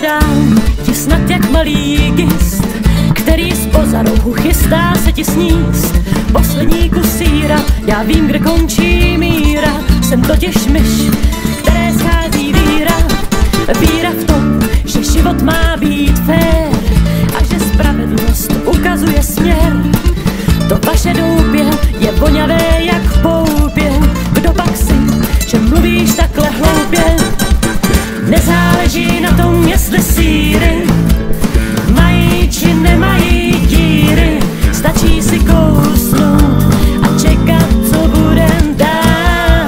Připadám ti snad jak malý gist, který zpoza rohu chystá se ti sníst poslední kus sýra. Já vím, kde končí míra, jsem totiž myš, které schází víra. Víra v tom, že život má být fér a že spravedlnost ukazuje směr. To vaše doupě je voňavé jak v poupě. Kdo pak si, že mluvíš takhle hloupě? Nezáleží na tom, jestli sýry mají či nemají díry. Stačí si kousnout a čekat, co bude dál.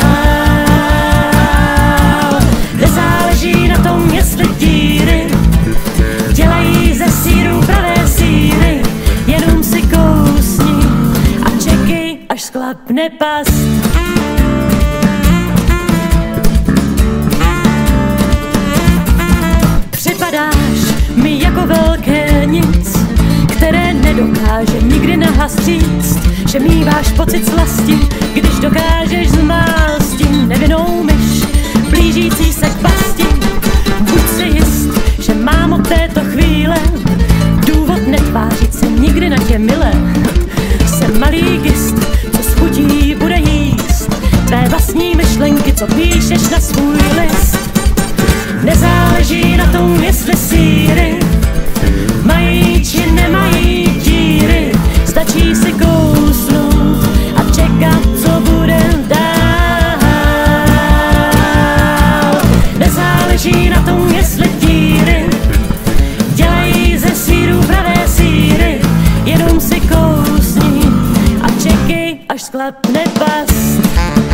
Nezáleží na tom, jestli díry dělají ze sýrů pravé sýry. Jenom si kousni a čekej, až sklapne past. Připadáš mi jako velké nic, které nedokáže nikdy nahlas říct, že míváš pocit slasti, když dokážeš zmásti nevinnou myš, blížící se k pasti. Buď si jist, že mám od této chvíle důvod netvářit se nikdy na tě milé. Jsem malý gist, co s chutí bude jíst tvé vlastní myšlenky, co píšeš na svůj list. Nezáleží na tom, jestli sýry mají či nemají díry. Stačí si kousnout a čekat, co bude dál. Nezáleží na tom, jestli díry dělají ze sýrů pravé sýry. Jenom si kousni a čekej, až sklapne past.